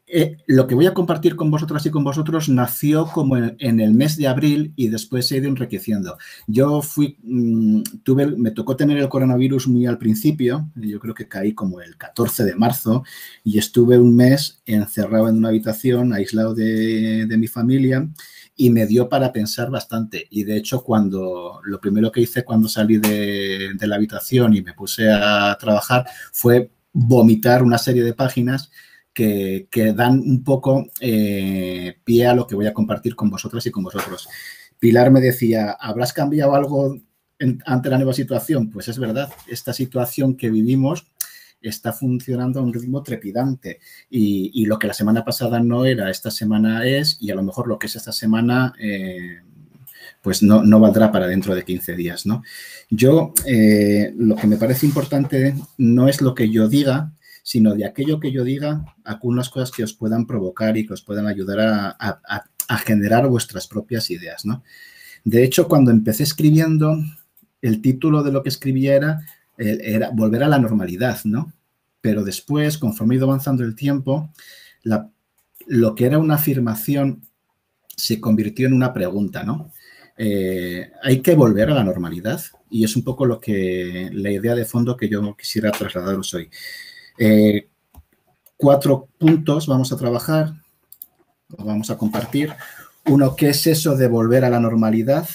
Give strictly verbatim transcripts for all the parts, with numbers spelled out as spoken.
eh, lo que voy a compartir con vosotras y con vosotros nació como en, en el mes de abril y después se ha ido enriqueciendo. Yo fui, mmm, tuve, me tocó tener el coronavirus muy al principio, yo creo que caí como el catorce de marzo y estuve un mes encerrado en una habitación, aislado de, de mi familia, y me dio para pensar bastante. Y de hecho, cuando lo primero que hice cuando salí de, de la habitación y me puse a trabajar fue vomitar una serie de páginas que, que dan un poco eh, pie a lo que voy a compartir con vosotras y con vosotros. Pilar me decía, ¿habrás cambiado algo en, ante la nueva situación? Pues es verdad, esta situación que vivimos está funcionando a un ritmo trepidante y, y lo que la semana pasada no era, esta semana es, y a lo mejor lo que es esta semana eh, pues no, no valdrá para dentro de quince días, ¿no? Yo, eh, lo que me parece importante no es lo que yo diga, sino de aquello que yo diga, algunas cosas que os puedan provocar y que os puedan ayudar a, a, a generar vuestras propias ideas, ¿no? De hecho, cuando empecé escribiendo, el título de lo que escribía era, eh, era volver a la normalidad, ¿no? Pero después, conforme ha ido avanzando el tiempo, la, lo que era una afirmación se convirtió en una pregunta, ¿no? Eh, hay que volver a la normalidad y es un poco lo que la idea de fondo que yo quisiera trasladaros hoy. Eh, cuatro puntos vamos a trabajar, vamos a compartir. Uno, ¿qué es eso de volver a la normalidad?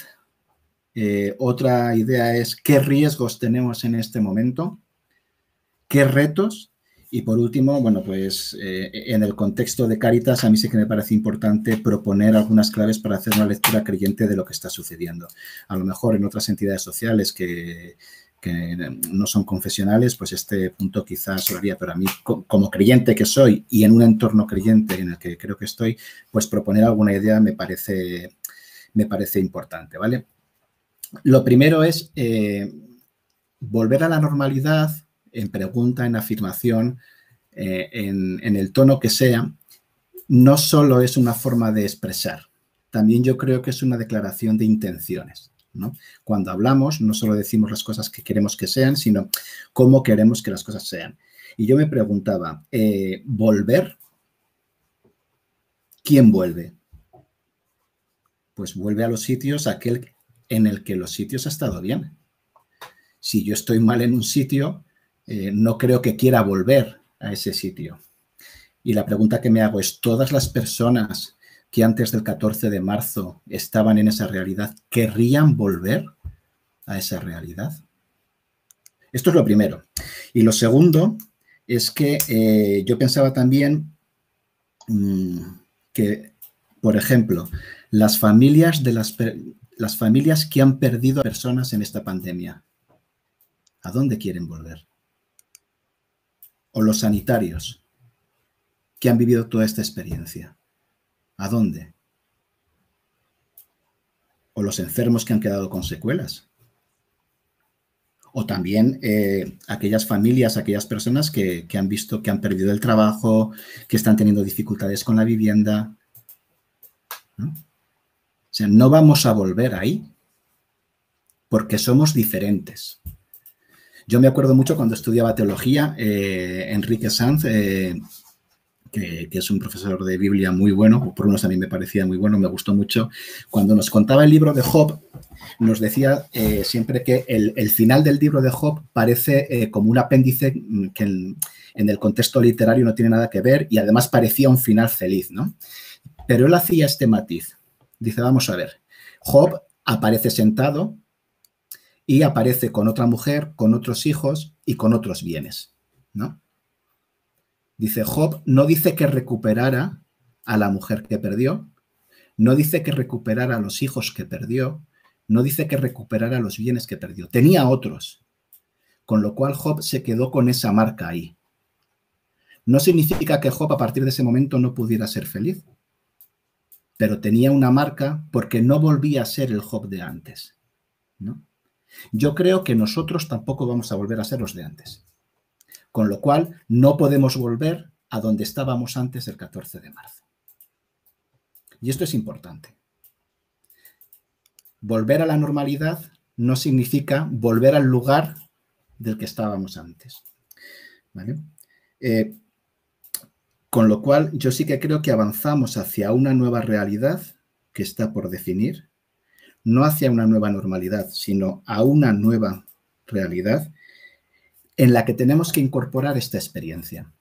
Eh, otra idea es qué riesgos tenemos en este momento, qué retos. Y por último, bueno, pues eh, en el contexto de Cáritas, a mí sí que me parece importante proponer algunas claves para hacer una lectura creyente de lo que está sucediendo. A lo mejor en otras entidades sociales que, que no son confesionales, pues este punto quizás sobraría, pero a mí como creyente que soy y en un entorno creyente en el que creo que estoy, pues proponer alguna idea me parece, me parece importante, ¿vale? Lo primero es eh, volver a la normalidad en pregunta, en afirmación, eh, en, en el tono que sea, no solo es una forma de expresar, también yo creo que es una declaración de intenciones, ¿no? Cuando hablamos, no solo decimos las cosas que queremos que sean, sino cómo queremos que las cosas sean. Y yo me preguntaba, eh, ¿volver? ¿Quién vuelve? Pues vuelve a los sitios aquel en el que los sitios ha estado bien. Si yo estoy mal en un sitio, eh, no creo que quiera volver a ese sitio. Y la pregunta que me hago es, ¿todas las personas que antes del catorce de marzo estaban en esa realidad querrían volver a esa realidad? Esto es lo primero. Y lo segundo es que eh, yo pensaba también mmm, que, por ejemplo, las familias, de las, las familias que han perdido a personas en esta pandemia, ¿a dónde quieren volver? O los sanitarios que han vivido toda esta experiencia, ¿a dónde? O los enfermos que han quedado con secuelas. O también eh, aquellas familias, aquellas personas que, que han visto que han perdido el trabajo, que están teniendo dificultades con la vivienda, ¿no? O sea, no vamos a volver ahí porque somos diferentes. Yo me acuerdo mucho cuando estudiaba teología, eh, Enrique Sanz, eh, que, que es un profesor de Biblia muy bueno, por unos a mí me parecía muy bueno, me gustó mucho, cuando nos contaba el libro de Job, nos decía eh, siempre que el, el final del libro de Job parece eh, como un apéndice que en, en el contexto literario no tiene nada que ver y además parecía un final feliz, ¿no? Pero él hacía este matiz. Dice, vamos a ver, Job aparece sentado y aparece con otra mujer, con otros hijos y con otros bienes, ¿no? Dice, Job no dice que recuperara a la mujer que perdió, no dice que recuperara a los hijos que perdió, no dice que recuperara los bienes que perdió. Tenía otros, con lo cual Job se quedó con esa marca ahí. No significa que Job a partir de ese momento no pudiera ser feliz, pero tenía una marca porque no volvía a ser el Job de antes, ¿no? Yo creo que nosotros tampoco vamos a volver a ser los de antes. Con lo cual, no podemos volver a donde estábamos antes del catorce de marzo. Y esto es importante. Volver a la normalidad no significa volver al lugar del que estábamos antes, ¿vale? Eh, Con lo cual, yo sí que creo que avanzamos hacia una nueva realidad que está por definir, no hacia una nueva normalidad, sino a una nueva realidad en la que tenemos que incorporar esta experiencia.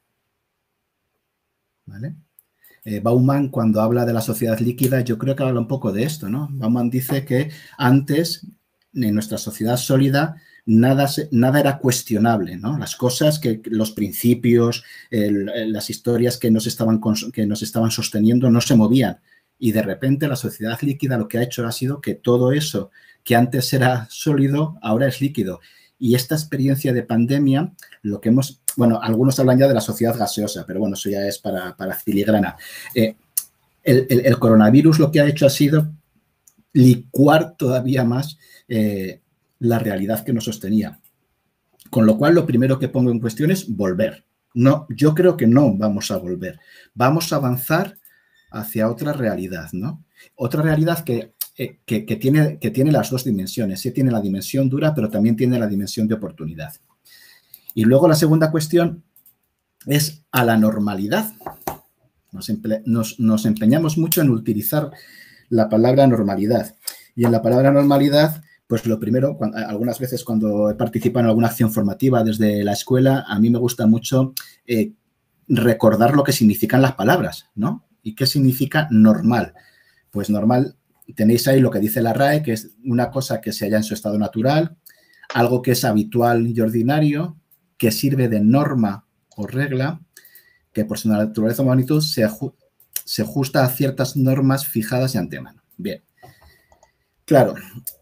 ¿Vale? Eh, Bauman, cuando habla de la sociedad líquida, yo creo que habla un poco de esto, ¿no? Bauman dice que antes, en nuestra sociedad sólida, nada, nada era cuestionable, ¿no? Las cosas, que los principios, el, las historias que nos, estaban, que nos estaban sosteniendo no se movían. Y de repente la sociedad líquida lo que ha hecho ha sido que todo eso que antes era sólido, ahora es líquido. Y esta experiencia de pandemia, lo que hemos, bueno, algunos hablan ya de la sociedad gaseosa, pero bueno, eso ya es para, para filigrana. Eh, el, el, el coronavirus lo que ha hecho ha sido licuar todavía más eh, la realidad que nos sostenía. Con lo cual, lo primero que pongo en cuestión es volver. No, yo creo que no vamos a volver. Vamos a avanzar hacia otra realidad, ¿no? Otra realidad que, eh, que, que, tiene, que tiene las dos dimensiones. Sí tiene la dimensión dura, pero también tiene la dimensión de oportunidad. Y luego la segunda cuestión es a la normalidad. Nos, empe nos, nos empeñamos mucho en utilizar la palabra normalidad. Y en la palabra normalidad, pues lo primero, cuando, algunas veces cuando he participado en alguna acción formativa desde la escuela, a mí me gusta mucho eh, recordar lo que significan las palabras, ¿no? ¿Y qué significa normal? Pues normal, tenéis ahí lo que dice la R A E, que es una cosa que se halla en su estado natural, algo que es habitual y ordinario, que sirve de norma o regla, que por su naturaleza o magnitud se, aju se ajusta a ciertas normas fijadas de antemano. Bien. Claro,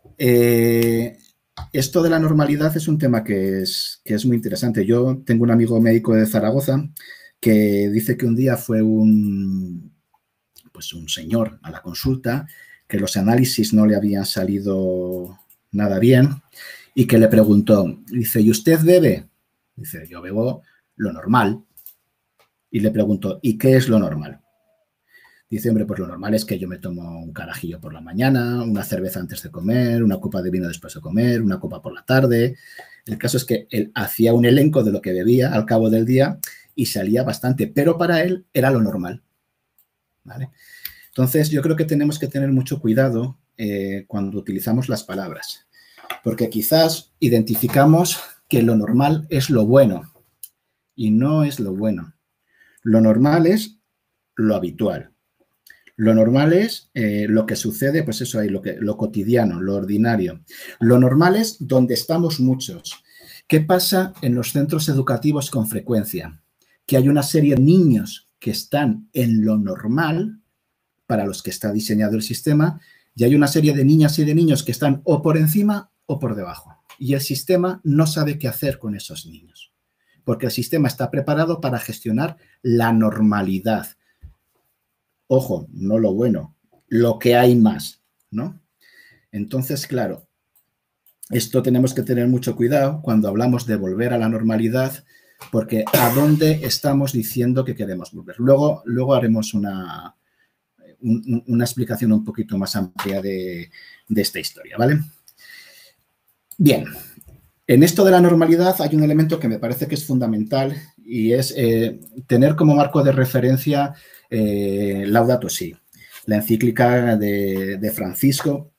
eh, esto de la normalidad es un tema que es, que es muy interesante. Yo tengo un amigo médico de Zaragoza que dice que un día fue un, pues un señor a la consulta, que los análisis no le habían salido nada bien y que le preguntó, dice, ¿y usted bebe? Dice, yo bebo lo normal. Y le preguntó, ¿y qué es lo normal? Dice, hombre, pues lo normal es que yo me tomo un carajillo por la mañana, una cerveza antes de comer, una copa de vino después de comer, una copa por la tarde. El caso es que él hacía un elenco de lo que bebía al cabo del día y salía bastante, pero para él era lo normal. ¿Vale? Entonces, yo creo que tenemos que tener mucho cuidado eh, cuando utilizamos las palabras, porque quizás identificamos que lo normal es lo bueno y no es lo bueno. Lo normal es lo habitual. Lo normal es eh, lo que sucede, pues eso ahí, lo, que, lo cotidiano, lo ordinario. Lo normal es donde estamos muchos. ¿Qué pasa en los centros educativos con frecuencia? Que hay una serie de niños que están en lo normal, para los que está diseñado el sistema, y hay una serie de niñas y de niños que están o por encima o por debajo. Y el sistema no sabe qué hacer con esos niños, porque el sistema está preparado para gestionar la normalidad. Ojo, no lo bueno, lo que hay más, ¿no? Entonces, claro, esto tenemos que tener mucho cuidado cuando hablamos de volver a la normalidad, porque ¿a dónde estamos diciendo que queremos volver? Luego, luego haremos una, un, una explicación un poquito más amplia de, de esta historia, ¿vale? Bien, en esto de la normalidad hay un elemento que me parece que es fundamental y es eh, tener como marco de referencia eh, Laudato Si, la encíclica de, de Francisco,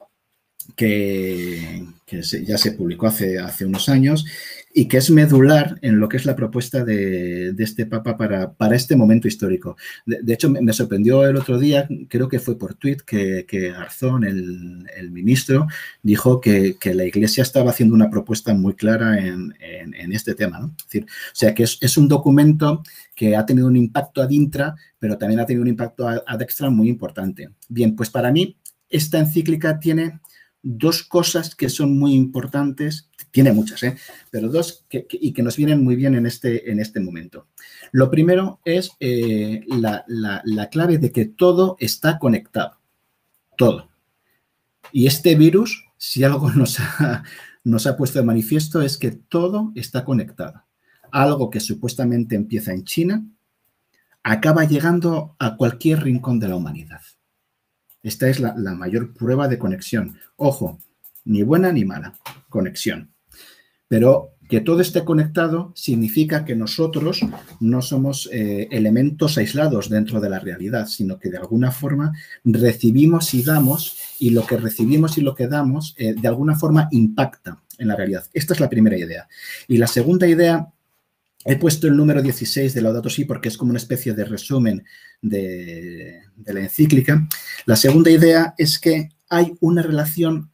que, que se, ya se publicó hace, hace unos años y que es medular en lo que es la propuesta de, de este Papa para, para este momento histórico. De, de hecho, me, me sorprendió el otro día, creo que fue por tuit, que, que Garzón, el, el ministro, dijo que, que la Iglesia estaba haciendo una propuesta muy clara en, en, en este tema, ¿no? Es decir, o sea, que es, es un documento que ha tenido un impacto ad intra, pero también ha tenido un impacto ad extra muy importante. Bien, pues para mí esta encíclica tiene dos cosas que son muy importantes, tiene muchas, ¿eh? pero dos que, que, y que nos vienen muy bien en este, en este momento. Lo primero es eh, la, la, la clave de que todo está conectado, todo. Y este virus, si algo nos ha, nos ha puesto de manifiesto, es que todo está conectado. Algo que supuestamente empieza en China, acaba llegando a cualquier rincón de la humanidad. Esta es la, la mayor prueba de conexión. Ojo, ni buena ni mala, conexión. Pero Que todo esté conectado significa que nosotros no somos eh, elementos aislados dentro de la realidad, sino que de alguna forma recibimos y damos, y lo que recibimos y lo que damos eh, de alguna forma impacta en la realidad. Esta es la primera idea. Y la segunda idea, he puesto el número dieciséis de Laudato Si porque es como una especie de resumen de, de la encíclica. La segunda idea es que hay una relación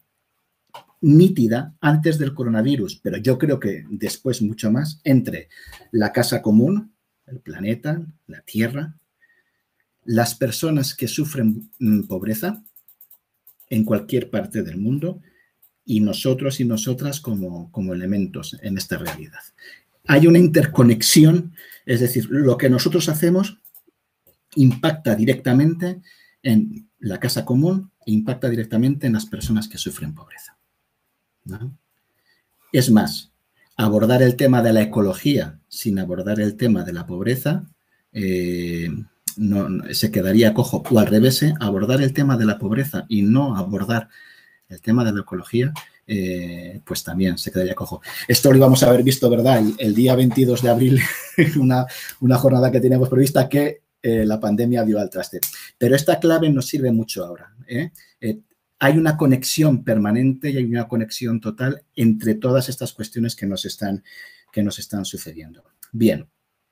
nítida antes del coronavirus, pero yo creo que después mucho más, entre la casa común, el planeta, la Tierra, las personas que sufren mmm, pobreza en cualquier parte del mundo y nosotros y nosotras como, como elementos en esta realidad. Hay una interconexión, es decir, lo que nosotros hacemos impacta directamente en la casa común e impacta directamente en las personas que sufren pobreza, ¿no? Es más, abordar el tema de la ecología sin abordar el tema de la pobreza eh, no, no, se quedaría cojo. O al revés, ¿eh? Abordar el tema de la pobreza y no abordar el tema de la ecología, eh, pues también se quedaría cojo. Esto lo íbamos a haber visto, ¿verdad? El, el día veintidós de abril, una, una jornada que teníamos prevista que eh, la pandemia dio al traste. Pero esta clave nos sirve mucho ahora, ¿eh? Eh, Hay una conexión permanente y hay una conexión total entre todas estas cuestiones que nos están, que nos están sucediendo. Bien,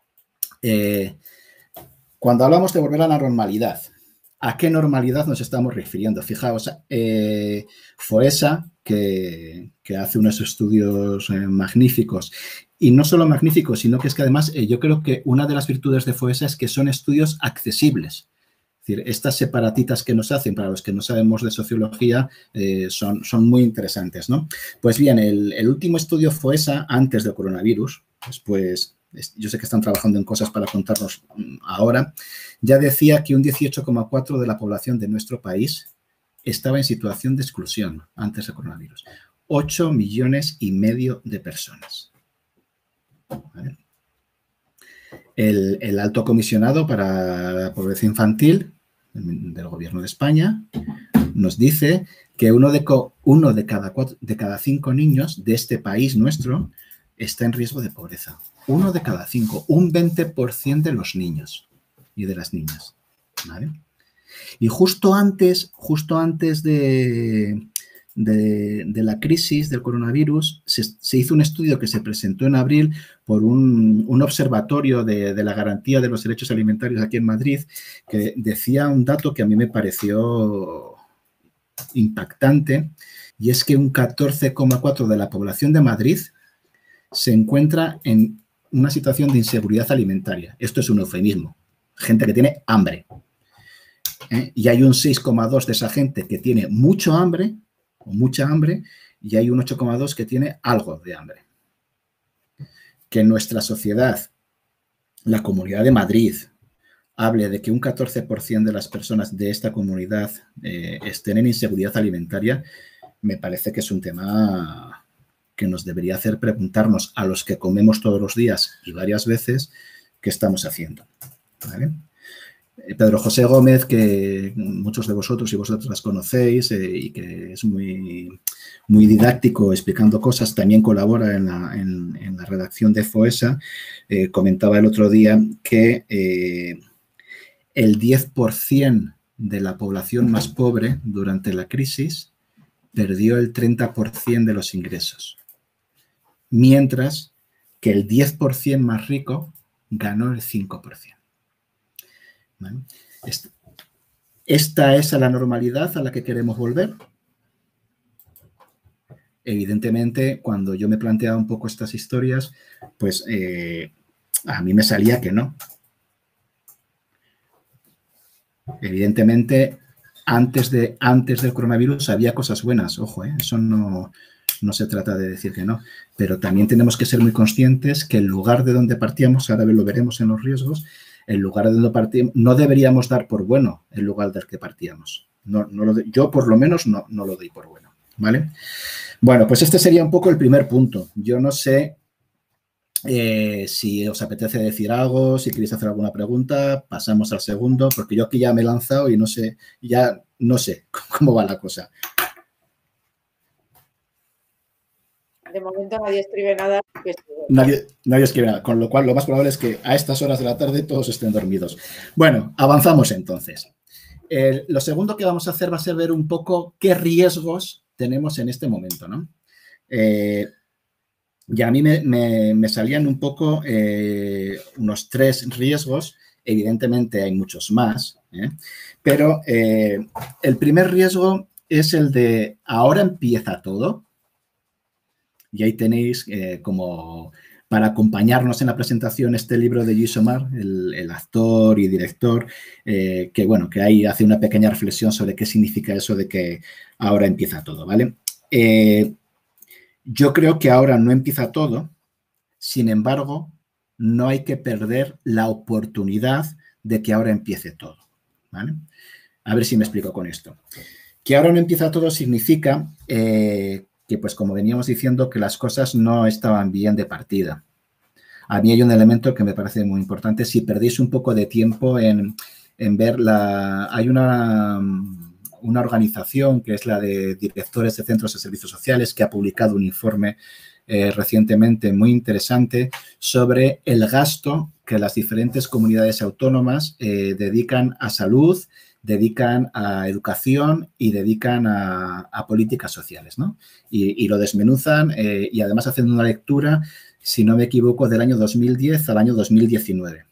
eh, cuando hablamos de volver a la normalidad, ¿a qué normalidad nos estamos refiriendo? Fijaos, eh, FOESA, que, que hace unos estudios eh, magníficos, y no solo magníficos, sino que es que además eh, yo creo que una de las virtudes de FOESA es que son estudios accesibles. Es decir, estas separatitas que nos hacen, para los que no sabemos de sociología, eh, son, son muy interesantes, ¿no? Pues bien, el, el último estudio FOESA, antes del coronavirus, pues yo sé que están trabajando en cosas para contarnos ahora, ya decía que un dieciocho coma cuatro por ciento de la población de nuestro país estaba en situación de exclusión antes del coronavirus. ocho millones y medio de personas. ¿Vale? El, el alto comisionado para la pobreza infantil del Gobierno de España nos dice que uno de, uno de, cada, cuatro, de cada cinco niños de este país nuestro está en riesgo de pobreza. Uno de cada cinco, un veinte por ciento de los niños y de las niñas. ¿Vale? Y justo antes, justo antes de, de, de la crisis del coronavirus, se, se hizo un estudio que se presentó en abril por un, un observatorio de, de la garantía de los derechos alimentarios aquí en Madrid, que decía un dato que a mí me pareció impactante, y es que un catorce coma cuatro por ciento de la población de Madrid se encuentra en una situación de inseguridad alimentaria. Esto es un eufemismo. Gente que tiene hambre. ¿Eh? Y hay un seis coma dos por ciento de esa gente que tiene mucho hambre, o mucha hambre, y hay un ocho coma dos por ciento que tiene algo de hambre. Que en nuestra sociedad, la Comunidad de Madrid, hable de que un catorce por ciento de las personas de esta comunidad eh, estén en inseguridad alimentaria, me parece que es un tema que nos debería hacer preguntarnos a los que comemos todos los días y varias veces qué estamos haciendo. ¿Vale? Pedro José Gómez, que muchos de vosotros y vosotras conocéis eh, y que es muy, muy didáctico explicando cosas, también colabora en la, en, en la redacción de FOESA, eh, comentaba el otro día que eh, el diez por ciento de la población más pobre durante la crisis perdió el treinta por ciento de los ingresos, mientras que el diez por ciento más rico ganó el cinco por ciento. ¿Vale? ¿Esta es a la normalidad a la que queremos volver? Evidentemente, cuando yo me planteaba un poco estas historias, pues eh, a mí me salía que no. Evidentemente, antes, de, antes del coronavirus había cosas buenas, ojo, ¿eh? Eso no, no se trata de decir que no, pero también tenemos que ser muy conscientes que el lugar de donde partíamos, ahora lo veremos en los riesgos, el lugar de donde partíamos, no deberíamos dar por bueno el lugar del que partíamos. No, no lo de, yo, por lo menos, no, no lo doy por bueno, ¿vale? Bueno, pues este sería un poco el primer punto. Yo no sé eh, si os apetece decir algo, si queréis hacer alguna pregunta, pasamos al segundo, porque yo aquí ya me he lanzado y no sé, ya no sé cómo va la cosa. De momento nadie escribe nada. Pues, nadie, nadie escribe nada, con lo cual lo más probable es que a estas horas de la tarde todos estén dormidos. Bueno, avanzamos entonces. Eh, lo segundo que vamos a hacer va a ser ver un poco qué riesgos tenemos en este momento, ¿no? Eh, y a mí me, me, me salían un poco eh, unos tres riesgos. Evidentemente hay muchos más, ¿eh? Pero eh, el primer riesgo es el de ahora empieza todo. Y ahí tenéis eh, como para acompañarnos en la presentación este libro de Lluís Omar, el, el actor y director, eh, que bueno, que ahí hace una pequeña reflexión sobre qué significa eso de que ahora empieza todo, ¿vale? Eh, yo creo que ahora no empieza todo, sin embargo, no hay que perder la oportunidad de que ahora empiece todo, ¿vale? A ver si me explico con esto. Que ahora no empieza todo significa eh, que, pues como veníamos diciendo, que las cosas no estaban bien de partida. A mí hay un elemento que me parece muy importante. Si perdéis un poco de tiempo en, en ver la... Hay una, una organización que es la de directores de centros de servicios sociales que ha publicado un informe eh, recientemente muy interesante sobre el gasto que las diferentes comunidades autónomas eh, dedican a salud, dedican a educación y dedican a, a políticas sociales, ¿no? Y, y lo desmenuzan eh, y además hacen una lectura, si no me equivoco, del año dos mil diez al año dos mil diecinueve.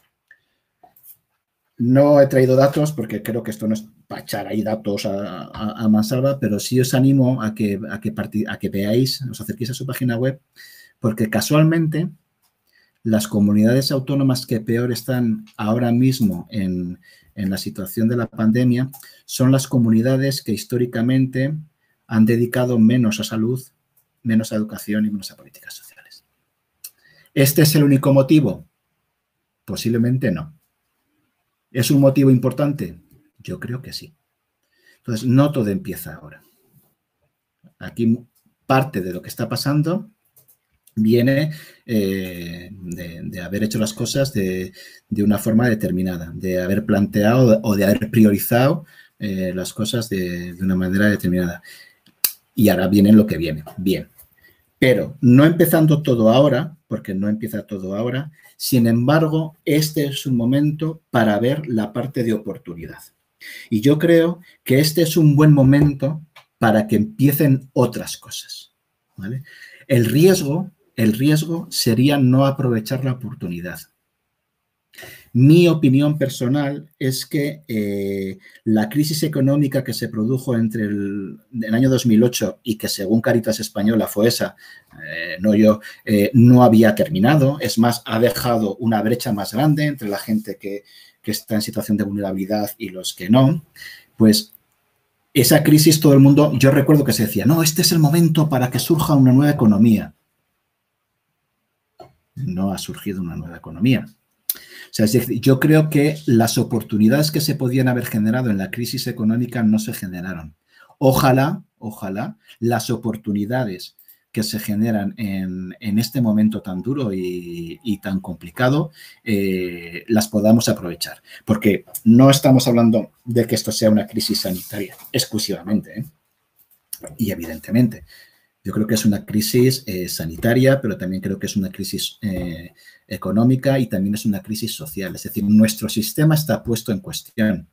No he traído datos porque creo que esto no es para echar ahí datos a, a, a mansalva, pero sí os animo a que, a, que parti, a que veáis, os acerquéis a su página web, porque casualmente las comunidades autónomas que peor están ahora mismo en, en la situación de la pandemia son las comunidades que históricamente han dedicado menos a salud, menos a educación y menos a políticas sociales. ¿Este es el único motivo? Posiblemente no. ¿Es un motivo importante? Yo creo que sí. Entonces, no todo empieza ahora. Aquí parte de lo que está pasando viene eh, de, de haber hecho las cosas de, de una forma determinada, de haber planteado o de haber priorizado eh, las cosas de, de una manera determinada. Y ahora viene lo que viene. Bien. Pero no empezando todo ahora, porque no empieza todo ahora, sin embargo, este es un momento para ver la parte de oportunidad. Y yo creo que este es un buen momento para que empiecen otras cosas, ¿vale? El riesgo, el riesgo sería no aprovechar la oportunidad. Mi opinión personal es que eh, la crisis económica que se produjo entre el, el año dos mil ocho y que según Cáritas Española, Foessa, eh, no yo, eh, no había terminado. Es más, ha dejado una brecha más grande entre la gente que, que está en situación de vulnerabilidad y los que no. Pues esa crisis todo el mundo, yo recuerdo que se decía, no, este es el momento para que surja una nueva economía. No ha surgido una nueva economía. O sea, es decir, yo creo que las oportunidades que se podían haber generado en la crisis económica no se generaron. Ojalá, ojalá, las oportunidades que se generan en, en este momento tan duro y, y tan complicado eh, las podamos aprovechar. Porque no estamos hablando de que esto sea una crisis sanitaria exclusivamente, ¿eh? Y evidentemente. Yo creo que es una crisis eh, sanitaria, pero también creo que es una crisis eh, económica y también es una crisis social. Es decir, nuestro sistema está puesto en cuestión.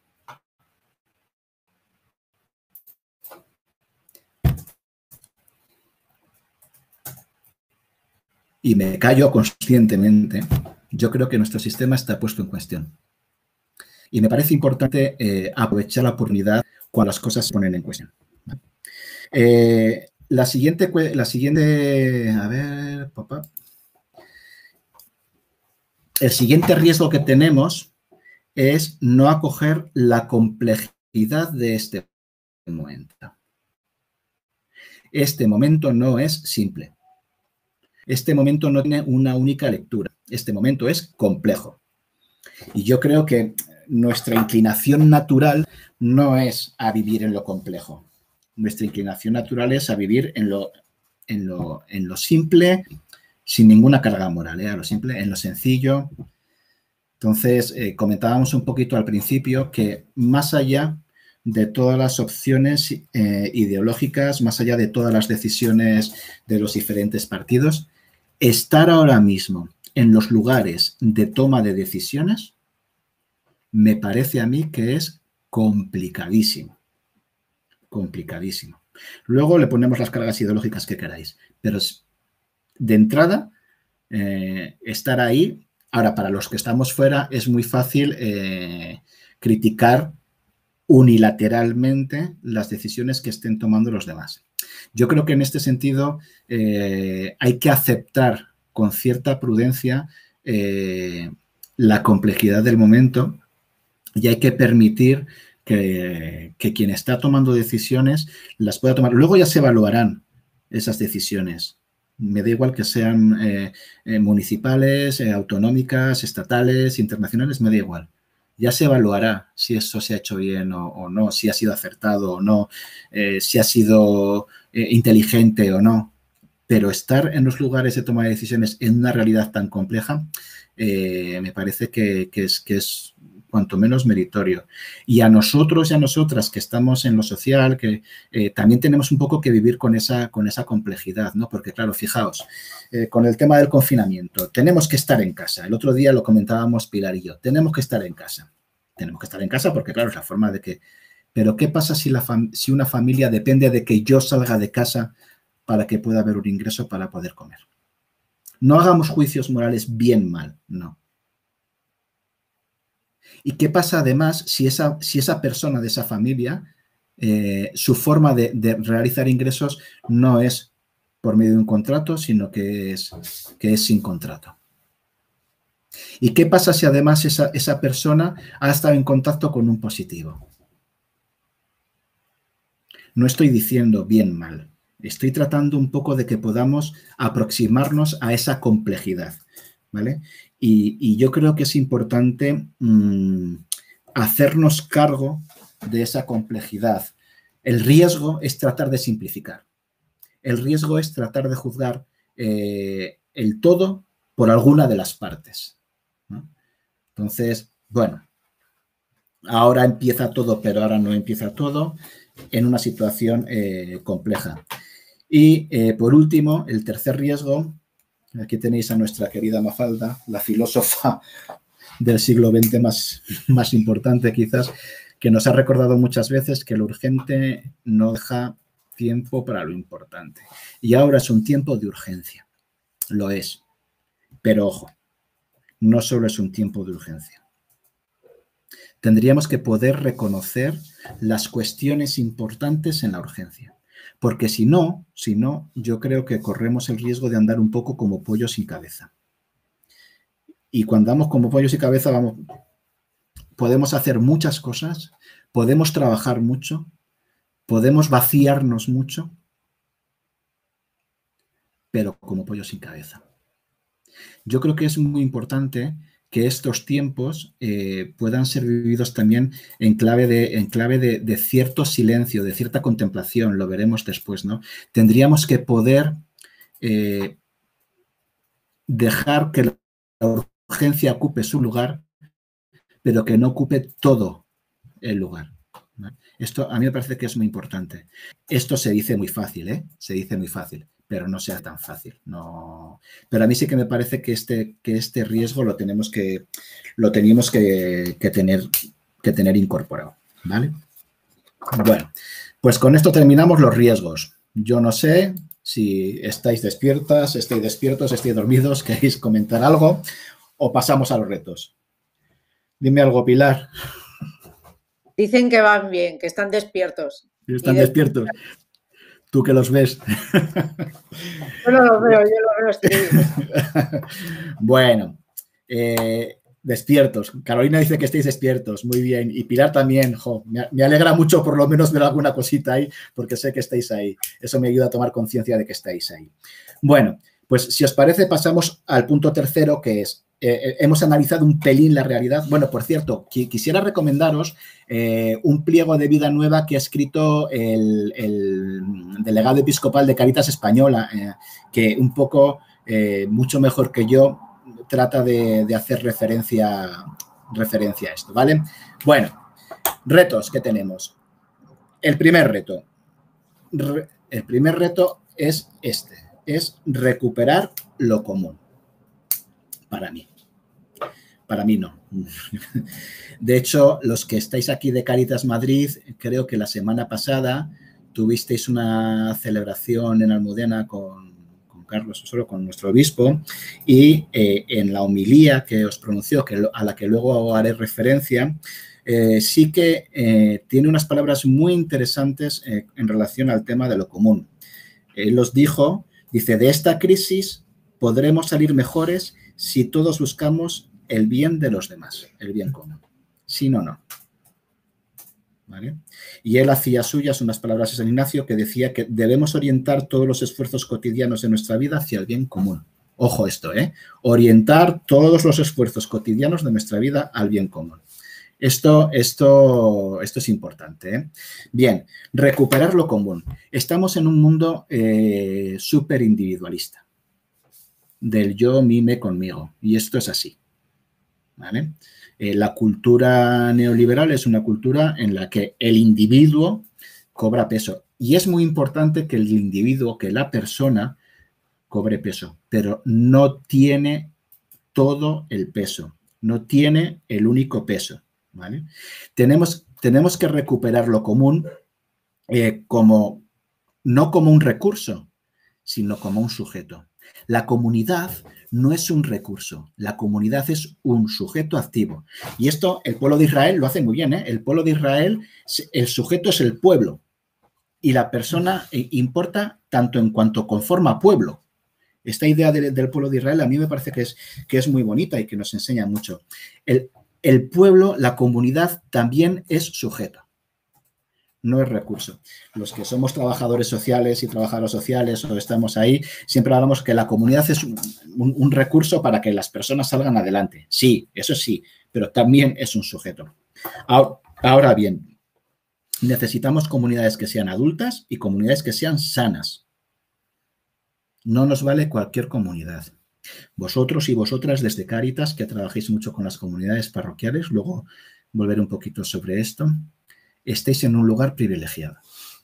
Y me callo conscientemente. Yo creo que nuestro sistema está puesto en cuestión. Y me parece importante eh, aprovechar la oportunidad cuando las cosas se ponen en cuestión. Eh, La siguiente, la siguiente, a ver, papá. El siguiente riesgo que tenemos es no acoger la complejidad de este momento. Este momento no es simple. Este momento no tiene una única lectura. Este momento es complejo. Y yo creo que nuestra inclinación natural no es a vivir en lo complejo. Nuestra inclinación natural es a vivir en lo, en lo, en lo simple, sin ninguna carga moral, ¿eh? A lo simple, en lo sencillo. Entonces, eh, comentábamos un poquito al principio que más allá, de todas las opciones eh, ideológicas, más allá de todas las decisiones de los diferentes partidos, estar ahora mismo en los lugares de toma de decisiones me parece a mí que es complicadísimo, complicadísimo. Luego le ponemos las cargas ideológicas que queráis, pero de entrada, eh, estar ahí, ahora para los que estamos fuera es muy fácil eh, criticar unilateralmente las decisiones que estén tomando los demás. Yo creo que en este sentido eh, hay que aceptar con cierta prudencia eh, la complejidad del momento y hay que permitir que, que quien está tomando decisiones las pueda tomar. Luego ya se evaluarán esas decisiones. Me da igual que sean eh, eh, municipales, eh, autonómicas, estatales, internacionales, me da igual. Ya se evaluará si eso se ha hecho bien o, o no, si ha sido acertado o no, eh, si ha sido eh, inteligente o no. Pero estar en los lugares de toma de decisiones en una realidad tan compleja, eh, me parece que, que, es, que es cuanto menos meritorio. Y a nosotros y a nosotras que estamos en lo social, que eh, también tenemos un poco que vivir con esa, con esa complejidad, ¿no? Porque, claro, fijaos, eh, con el tema del confinamiento, tenemos que estar en casa. El otro día lo comentábamos Pilar y yo, tenemos que estar en casa. Tenemos que estar en casa porque, claro, es la forma de que... Pero, ¿qué pasa si, la fam si una familia depende de que yo salga de casa para que pueda haber un ingreso para poder comer? No hagamos juicios morales bien mal, no. ¿Y qué pasa además si esa, si esa persona de esa familia, eh, su forma de, de realizar ingresos no es por medio de un contrato, sino que es, que es sin contrato? ¿Y qué pasa si además esa, esa persona ha estado en contacto con un positivo? No estoy diciendo bien mal, estoy tratando un poco de que podamos aproximarnos a esa complejidad, ¿vale? Y, y yo creo que es importante mmm, hacernos cargo de esa complejidad. El riesgo es tratar de simplificar. El riesgo es tratar de juzgar eh, el todo por alguna de las partes, ¿no? Entonces, bueno, ahora empieza todo, pero ahora no empieza todo, en una situación eh, compleja. Y, eh, por último, el tercer riesgo. Aquí tenéis a nuestra querida Mafalda, la filósofa del siglo veinte más, más importante quizás, que nos ha recordado muchas veces que lo urgente no deja tiempo para lo importante. Y ahora es un tiempo de urgencia, lo es. Pero ojo, no solo es un tiempo de urgencia. Tendríamos que poder reconocer las cuestiones importantes en la urgencia. Porque si no, si no, yo creo que corremos el riesgo de andar un poco como pollos sin cabeza. Y cuando andamos como pollos sin cabeza, vamos, podemos hacer muchas cosas, podemos trabajar mucho, podemos vaciarnos mucho, pero como pollos sin cabeza. Yo creo que es muy importante que estos tiempos eh, puedan ser vividos también en clave, de, en clave de, de cierto silencio, de cierta contemplación, lo veremos después, ¿no? Tendríamos que poder eh, dejar que la urgencia ocupe su lugar, pero que no ocupe todo el lugar, ¿no? Esto a mí me parece que es muy importante. Esto se dice muy fácil, ¿eh? Se dice muy fácil, pero no sea tan fácil. No. Pero a mí sí que me parece que este, que este riesgo lo tenemos que, lo tenemos que, que, tener, que tener incorporado, ¿vale? Bueno, pues con esto terminamos los riesgos. Yo no sé si estáis despiertas, estáis despiertos, estáis dormidos, queréis comentar algo o pasamos a los retos. Dime algo, Pilar. Dicen que van bien, que están despiertos. Están despiertos. Tú que los ves. Yo no los veo, yo los veo escribir. Bueno, eh, despiertos. Carolina dice que estéis despiertos. Muy bien. Y Pilar también. Jo, me, me alegra mucho por lo menos ver alguna cosita ahí, porque sé que estáis ahí. Eso me ayuda a tomar conciencia de que estáis ahí. Bueno, pues si os parece pasamos al punto tercero, que es, eh, hemos analizado un pelín la realidad. Bueno, por cierto, qu quisiera recomendaros eh, un pliego de vida nueva que ha escrito el, el delegado episcopal de Cáritas Española, eh, que un poco, eh, mucho mejor que yo, trata de, de hacer referencia, referencia a esto, ¿vale? Bueno, retos que tenemos. el primer reto. Re, el primer reto es este, es recuperar lo común. Para mí. Para mí no. De hecho, los que estáis aquí de Cáritas Madrid, creo que la semana pasada tuvisteis una celebración en Almudena con, con Carlos Osoro, con nuestro obispo, y eh, en la homilía que os pronunció, que, a la que luego haré referencia, eh, sí que eh, tiene unas palabras muy interesantes eh, en relación al tema de lo común. Él os dijo, dice, de esta crisis podremos salir mejores si todos buscamos el bien de los demás, el bien común. Sí, no, no. ¿Vale? Y él hacía suyas unas palabras de San Ignacio que decía que debemos orientar todos los esfuerzos cotidianos de nuestra vida hacia el bien común. Ojo esto, ¿eh? Orientar todos los esfuerzos cotidianos de nuestra vida al bien común. Esto, esto, esto es importante, ¿eh? Bien, recuperar lo común. Estamos en un mundo eh, súper individualista. Del yo, mí, me, conmigo. Y esto es así. ¿Vale? Eh, la cultura neoliberal es una cultura en la que el individuo cobra peso. Y es muy importante que el individuo, que la persona, cobre peso. Pero no tiene todo el peso. No tiene el único peso. ¿Vale? Tenemos, tenemos que recuperar lo común eh, como, no como un recurso, sino como un sujeto. La comunidad no es un recurso, la comunidad es un sujeto activo. Y esto el pueblo de Israel lo hace muy bien, ¿eh? El pueblo de Israel, el sujeto es el pueblo y la persona importa tanto en cuanto conforma pueblo. Esta idea de, del pueblo de Israel a mí me parece que es, que es muy bonita y que nos enseña mucho. El, el pueblo, la comunidad también es sujeto. No es recurso. Los que somos trabajadores sociales y trabajadoras sociales o estamos ahí, siempre hablamos que la comunidad es un, un, un recurso para que las personas salgan adelante. Sí, eso sí, pero también es un sujeto. Ahora, ahora bien, necesitamos comunidades que sean adultas y comunidades que sean sanas. No nos vale cualquier comunidad. Vosotros y vosotras desde Cáritas, que trabajéis mucho con las comunidades parroquiales, luego volveré un poquito sobre esto, estéis en un lugar privilegiado.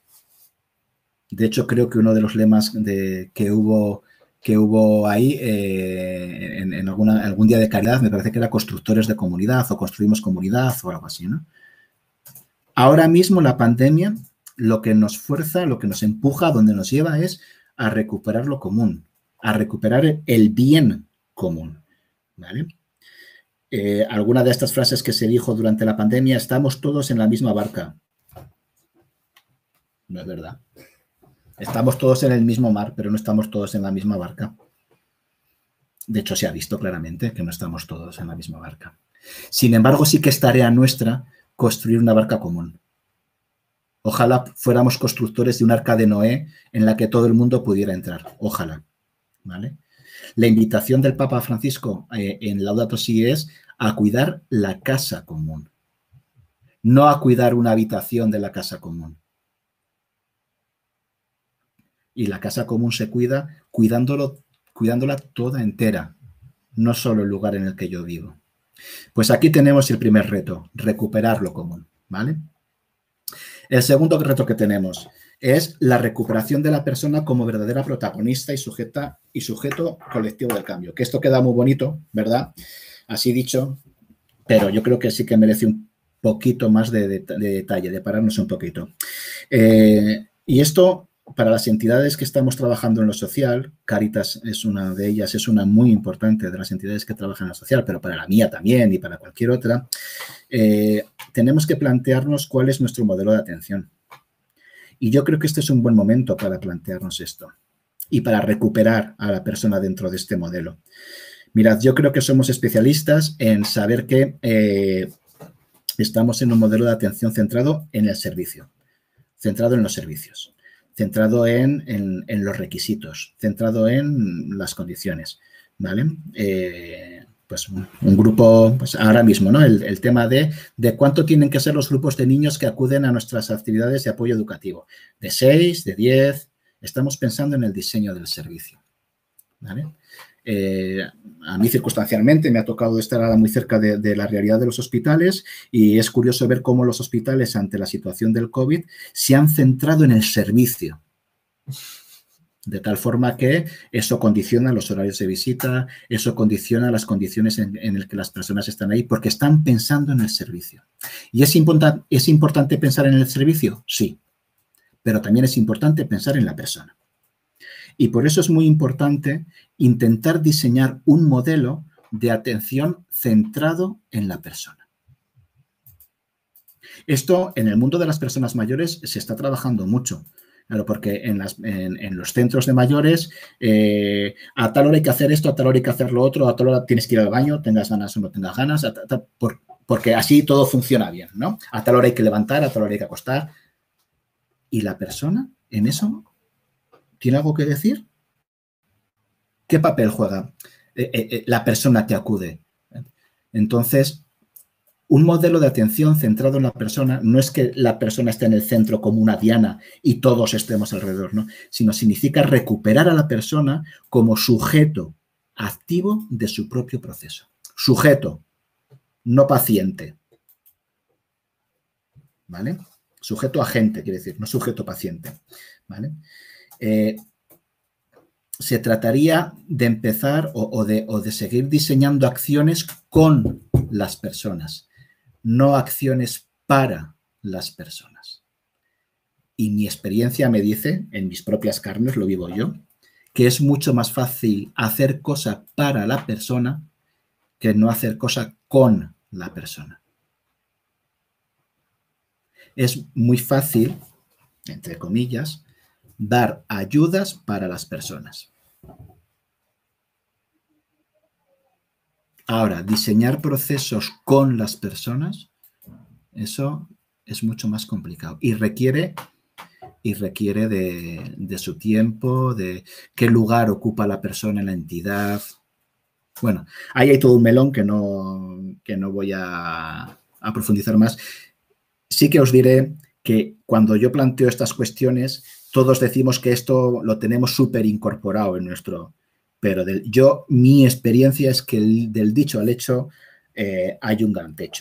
De hecho, creo que uno de los lemas de, que, hubo, que hubo ahí eh, en, en alguna, algún día de caridad, me parece que era constructores de comunidad o construimos comunidad o algo así, ¿no? Ahora mismo la pandemia lo que nos fuerza, lo que nos empuja, donde nos lleva es a recuperar lo común, a recuperar el bien común, ¿vale? Eh, alguna de estas frases que se dijo durante la pandemia, estamos todos en la misma barca. No es verdad. Estamos todos en el mismo mar, pero no estamos todos en la misma barca. De hecho, se ha visto claramente que no estamos todos en la misma barca. Sin embargo, sí que es tarea nuestra construir una barca común. Ojalá fuéramos constructores de un arca de Noé en la que todo el mundo pudiera entrar. Ojalá. ¿Vale? La invitación del Papa Francisco eh, en Laudato Si es a cuidar la casa común, no a cuidar una habitación de la casa común. Y la casa común se cuida cuidándolo, cuidándola toda entera, no solo el lugar en el que yo vivo. Pues aquí tenemos el primer reto, recuperar lo común, ¿vale? El segundo reto que tenemos es la recuperación de la persona como verdadera protagonista y, sujeta, y sujeto colectivo del cambio. Que esto queda muy bonito, ¿verdad? Así dicho, pero yo creo que sí que merece un poquito más de, de, de detalle, de pararnos un poquito. Eh, y esto, para las entidades que estamos trabajando en lo social, Cáritas es una de ellas, es una muy importante de las entidades que trabajan en lo social, pero para la mía también y para cualquier otra, eh, tenemos que plantearnos cuál es nuestro modelo de atención. Y yo creo que este es un buen momento para plantearnos esto y para recuperar a la persona dentro de este modelo. Mirad, yo creo que somos especialistas en saber que eh, estamos en un modelo de atención centrado en el servicio, centrado en los servicios, centrado en, en, en los requisitos, centrado en las condiciones, ¿vale? Eh, pues un, un grupo, pues ahora mismo, ¿no? El, el tema de, de cuánto tienen que ser los grupos de niños que acuden a nuestras actividades de apoyo educativo. De seis, de diez, estamos pensando en el diseño del servicio, ¿vale? Eh, a mí circunstancialmente me ha tocado estar ahora muy cerca de, de la realidad de los hospitales y es curioso ver cómo los hospitales ante la situación del COVID se han centrado en el servicio. De tal forma que eso condiciona los horarios de visita, eso condiciona las condiciones en, en las que las personas están ahí, porque están pensando en el servicio. ¿Y es, importan, es importante pensar en el servicio? Sí, pero también es importante pensar en la persona. Y por eso es muy importante intentar diseñar un modelo de atención centrado en la persona. Esto, en el mundo de las personas mayores, se está trabajando mucho. Claro, porque en, las, en, en los centros de mayores, eh, a tal hora hay que hacer esto, a tal hora hay que hacer lo otro, a tal hora tienes que ir al baño, tengas ganas o no tengas ganas, a, a, por, porque así todo funciona bien, ¿no? A tal hora hay que levantar, a tal hora hay que acostar. ¿Y la persona en eso tiene algo que decir? ¿Qué papel juega eh, eh, la persona que acude? Entonces, un modelo de atención centrado en la persona no es que la persona esté en el centro como una diana y todos estemos alrededor, ¿no? Sino significa recuperar a la persona como sujeto activo de su propio proceso. Sujeto, no paciente. ¿Vale? Sujeto agente, quiere decir, no sujeto paciente. ¿Vale? Eh, se trataría de empezar o, o, de, o de seguir diseñando acciones con las personas, no acciones para las personas. Y mi experiencia me dice, en mis propias carnes, lo vivo yo, que es mucho más fácil hacer cosa para la persona que no hacer cosa con la persona. Es muy fácil, entre comillas, dar ayudas para las personas. Ahora, diseñar procesos con las personas, eso es mucho más complicado y requiere, y requiere de, de su tiempo, de qué lugar ocupa la persona en la entidad. Bueno, ahí hay todo un melón que no, que no voy a, a profundizar más. Sí que os diré que cuando yo planteo estas cuestiones, todos decimos que esto lo tenemos súper incorporado en nuestro... Pero del, yo, mi experiencia es que el, del dicho al hecho eh, hay un gran techo.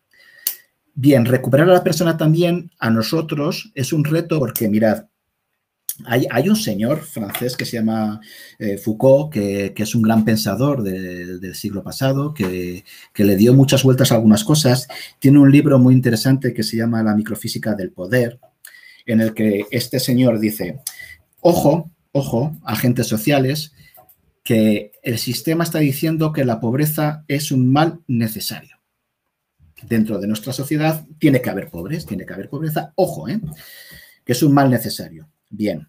Bien, recuperar a la persona también a nosotros es un reto porque, mirad, hay, hay un señor francés que se llama eh, Foucault, que, que es un gran pensador de, del siglo pasado, que, que le dio muchas vueltas a algunas cosas. Tiene un libro muy interesante que se llama La microfísica del poder, en el que este señor dice, ojo, ojo, agentes sociales, que el sistema está diciendo que la pobreza es un mal necesario. Dentro de nuestra sociedad tiene que haber pobres, tiene que haber pobreza. Ojo, ¿eh? Que es un mal necesario. Bien.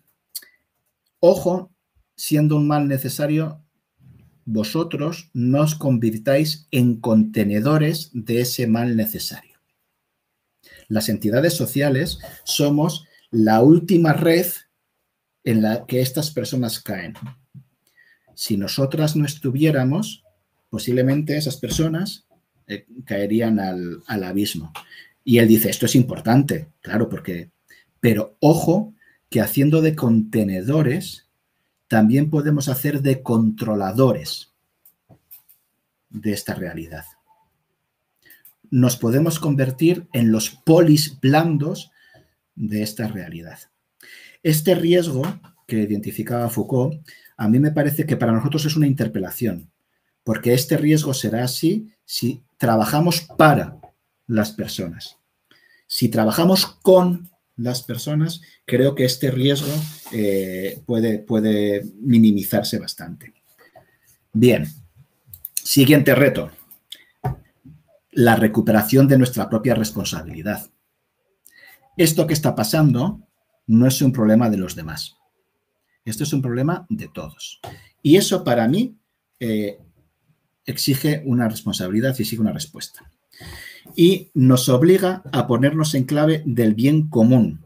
Ojo, siendo un mal necesario, vosotros no os convirtáis en contenedores de ese mal necesario. Las entidades sociales somos la última red en la que estas personas caen. Si nosotras no estuviéramos, posiblemente esas personas eh, caerían al, al abismo. Y él dice, esto es importante, claro, porque... Pero ojo, que haciendo de contenedores, también podemos hacer de controladores de esta realidad. Nos podemos convertir en los polis blandos de esta realidad. Este riesgo que identificaba Foucault, a mí me parece que para nosotros es una interpelación, porque este riesgo será así si trabajamos para las personas. Si trabajamos con las personas, creo que este riesgo eh, puede, puede minimizarse bastante. Bien, siguiente reto, la recuperación de nuestra propia responsabilidad. Esto que está pasando no es un problema de los demás. Esto es un problema de todos. Y eso para mí eh, exige una responsabilidad y exige una respuesta. Y nos obliga a ponernos en clave del bien común.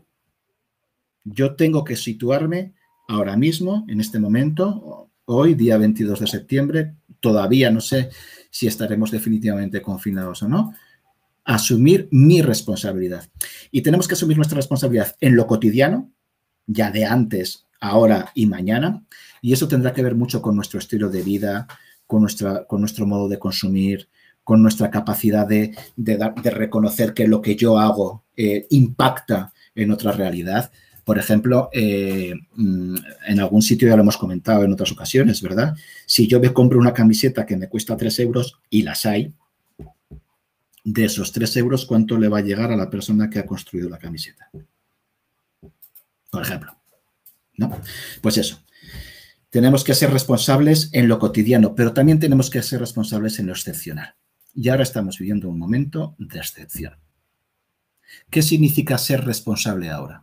Yo tengo que situarme ahora mismo, en este momento, hoy, día veintidós de septiembre, todavía no sé si estaremos definitivamente confinados o no, asumir mi responsabilidad. Y tenemos que asumir nuestra responsabilidad en lo cotidiano, ya de antes ahora y mañana, y eso tendrá que ver mucho con nuestro estilo de vida, con, nuestra, con nuestro modo de consumir, con nuestra capacidad de, de, dar, de reconocer que lo que yo hago eh, impacta en otra realidad. Por ejemplo, eh, en algún sitio ya lo hemos comentado en otras ocasiones, ¿verdad? Si yo me compro una camiseta que me cuesta tres euros, y las hay, de esos tres euros, ¿cuánto le va a llegar a la persona que ha construido la camiseta? Por ejemplo, ¿no? Pues eso. Tenemos que ser responsables en lo cotidiano, pero también tenemos que ser responsables en lo excepcional. Y ahora estamos viviendo un momento de excepción. ¿Qué significa ser responsable ahora?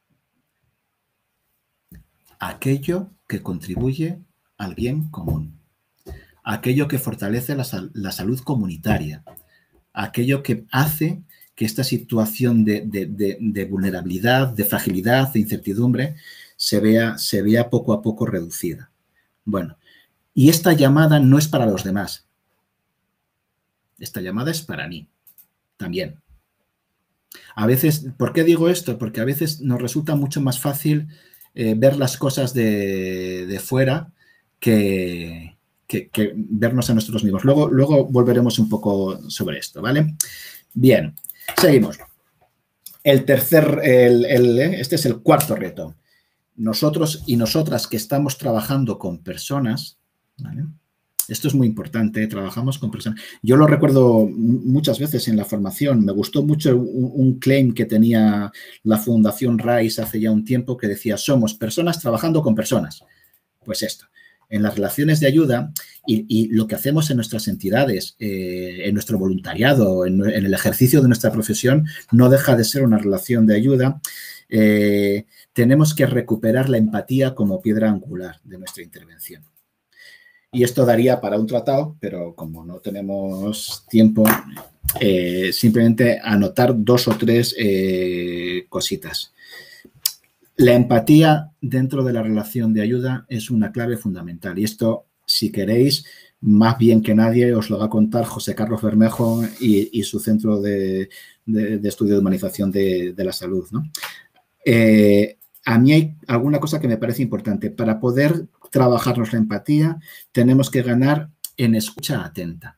Aquello que contribuye al bien común, aquello que fortalece la, sal la salud comunitaria, aquello que hace que esta situación de, de, de, de vulnerabilidad, de fragilidad, de incertidumbre, se vea, se vea poco a poco reducida. Bueno, y esta llamada no es para los demás. Esta llamada es para mí también. A veces, ¿por qué digo esto? Porque a veces nos resulta mucho más fácil eh, ver las cosas de, de fuera que, que, que vernos a nosotros mismos. Luego, luego volveremos un poco sobre esto, ¿vale? Bien, seguimos. El tercer, el, el, este es el cuarto reto. Nosotros y nosotras que estamos trabajando con personas, ¿vale? Esto es muy importante, trabajamos con personas. Yo lo recuerdo muchas veces en la formación. Me gustó mucho un, un claim que tenía la Fundación RISE hace ya un tiempo que decía, somos personas trabajando con personas. Pues esto, en las relaciones de ayuda y, y lo que hacemos en nuestras entidades, eh, en nuestro voluntariado, en, en el ejercicio de nuestra profesión, no deja de ser una relación de ayuda. Eh, tenemos que recuperar la empatía como piedra angular de nuestra intervención. Y esto daría para un tratado, pero como no tenemos tiempo, eh, simplemente anotar dos o tres eh, cositas. La empatía dentro de la relación de ayuda es una clave fundamental. Y esto, si queréis, más bien que nadie, os lo va a contar José Carlos Bermejo y, y su Centro de, de, de Estudio de Humanización de, de la Salud, ¿no? Eh, a mí hay alguna cosa que me parece importante. Para poder trabajarnos la empatía, tenemos que ganar en escucha atenta.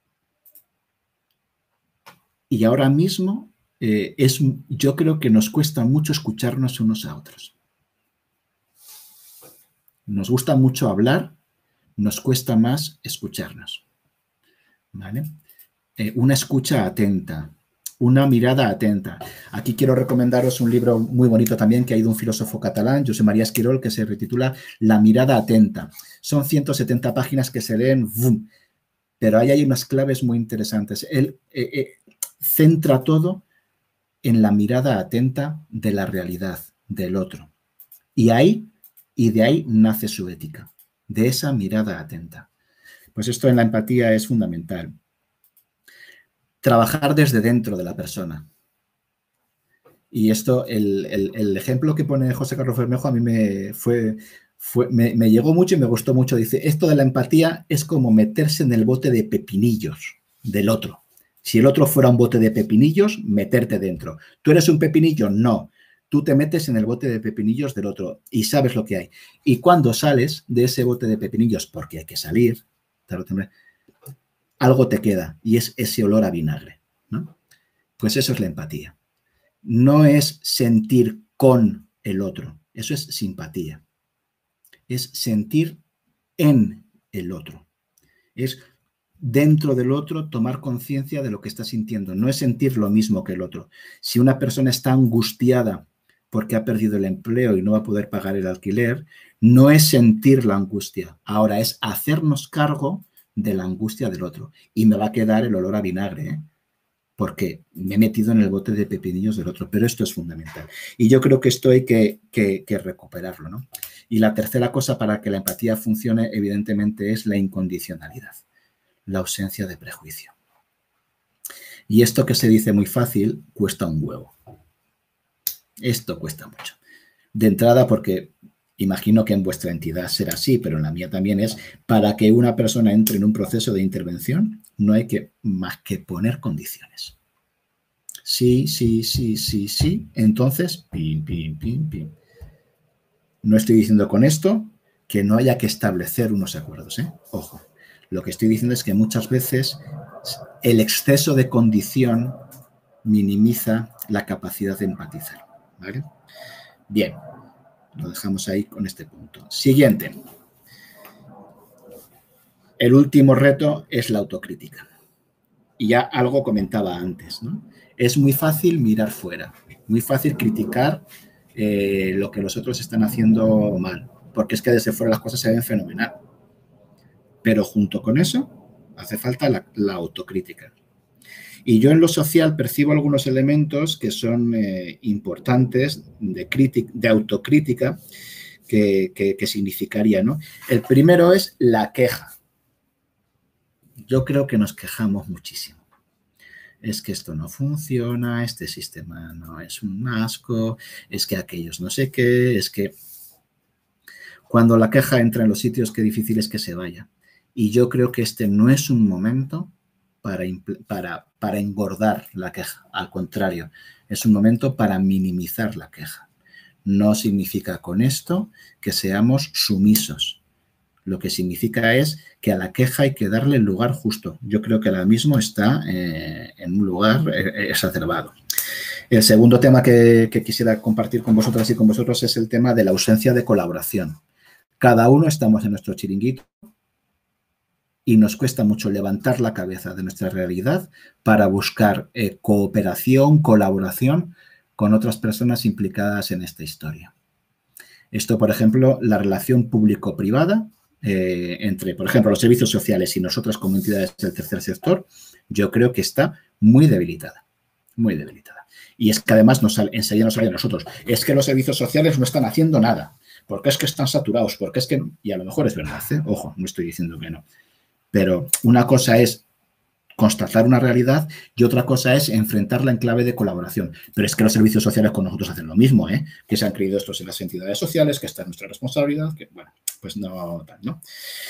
Y ahora mismo, eh, es, yo creo que nos cuesta mucho escucharnos unos a otros. Nos gusta mucho hablar, nos cuesta más escucharnos. ¿Vale? Eh, una escucha atenta. Una mirada atenta. Aquí quiero recomendaros un libro muy bonito también que hay de un filósofo catalán, Josep María Esquirol, que se retitula La mirada atenta. Son ciento setenta páginas que se leen, ¡vum! Pero ahí hay unas claves muy interesantes. Él eh, eh, centra todo en la mirada atenta de la realidad, del otro. Y ahí, y de ahí nace su ética, de esa mirada atenta. Pues esto en la empatía es fundamental. Trabajar desde dentro de la persona. Y esto, el, el, el ejemplo que pone José Carlos Bermejo a mí me, fue, fue, me, me llegó mucho y me gustó mucho. Dice, esto de la empatía es como meterse en el bote de pepinillos del otro. Si el otro fuera un bote de pepinillos, meterte dentro. ¿Tú eres un pepinillo? No. Tú te metes en el bote de pepinillos del otro y sabes lo que hay. Y cuando sales de ese bote de pepinillos, porque hay que salir, tarde o temprano, algo te queda y es ese olor a vinagre, ¿no? Pues eso es la empatía. No es sentir con el otro, eso es simpatía. Es sentir en el otro. Es dentro del otro tomar conciencia de lo que está sintiendo. No es sentir lo mismo que el otro. Si una persona está angustiada porque ha perdido el empleo y no va a poder pagar el alquiler, no es sentir la angustia. Ahora es hacernos cargo de la angustia del otro. Y me va a quedar el olor a vinagre, ¿eh? Porque me he metido en el bote de pepinillos del otro. Pero esto es fundamental. Y yo creo que esto hay que, que, que recuperarlo, ¿no? Y la tercera cosa para que la empatía funcione, evidentemente, es la incondicionalidad, la ausencia de prejuicio. Y esto que se dice muy fácil, cuesta un huevo. Esto cuesta mucho. De entrada, porque imagino que en vuestra entidad será así, pero en la mía también es, para que una persona entre en un proceso de intervención, no hay que más que poner condiciones. Sí, sí, sí, sí, sí. Entonces, pim, pim, pim, pim. No estoy diciendo con esto que no haya que establecer unos acuerdos, ¿eh? Ojo, lo que estoy diciendo es que muchas veces el exceso de condición minimiza la capacidad de empatizar, ¿vale? Bien, lo dejamos ahí con este punto. Siguiente. El último reto es la autocrítica. Y ya algo comentaba antes, ¿no? Es muy fácil mirar fuera, muy fácil criticar eh, lo que los otros están haciendo mal, porque es que desde fuera las cosas se ven fenomenal. Pero junto con eso hace falta la, la autocrítica. Y yo en lo social percibo algunos elementos que son eh, importantes de, crítica, de autocrítica que, que, que significaría, ¿no? El primero es la queja. Yo creo que nos quejamos muchísimo. Es que esto no funciona, este sistema no es un asco, es que aquellos no sé qué, es que... Cuando la queja entra en los sitios, qué difícil es que se vaya. Y yo creo que este no es un momento para, para, para engordar la queja. Al contrario, es un momento para minimizar la queja. No significa con esto que seamos sumisos. Lo que significa es que a la queja hay que darle el lugar justo. Yo creo que ahora mismo está eh, en un lugar eh, exacerbado. El segundo tema que, que quisiera compartir con vosotras y con vosotros es el tema de la ausencia de colaboración. Cada uno estamos en nuestro chiringuito y nos cuesta mucho levantar la cabeza de nuestra realidad para buscar eh, cooperación, colaboración con otras personas implicadas en esta historia. Esto, por ejemplo, la relación público-privada eh, entre, por ejemplo, los servicios sociales y nosotras como entidades del tercer sector, yo creo que está muy debilitada, muy debilitada. Y es que además nos sale, enseguida nos sale a nosotros, es que los servicios sociales no están haciendo nada, porque es que están saturados, porque es que, y a lo mejor es verdad, ¿eh? Ojo, no estoy diciendo que no, pero una cosa es constatar una realidad y otra cosa es enfrentarla en clave de colaboración. Pero es que los servicios sociales con nosotros hacen lo mismo, ¿eh? Que se han creído estos en las entidades sociales, que esta es nuestra responsabilidad, que, bueno, pues no tal, ¿no?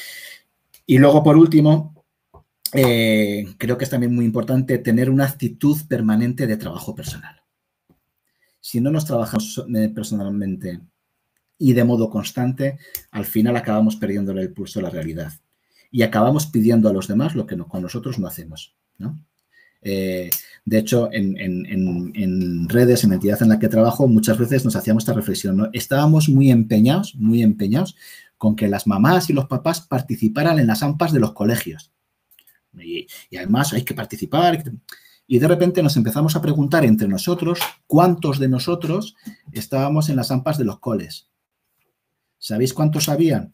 Y luego, por último, eh, creo que es también muy importante tener una actitud permanente de trabajo personal. Si no nos trabajamos personalmente y de modo constante, al final acabamos perdiéndole el pulso a la realidad. Y acabamos pidiendo a los demás lo que no, con nosotros no hacemos, ¿no? Eh, de hecho, en, en, en, en redes, en la entidad en la que trabajo, muchas veces nos hacíamos esta reflexión, ¿no? Estábamos muy empeñados, muy empeñados con que las mamás y los papás participaran en las A M P As de los colegios. Y, y además hay que participar. Y de repente nos empezamos a preguntar entre nosotros cuántos de nosotros estábamos en las A M P As de los coles. ¿Sabéis cuántos habían?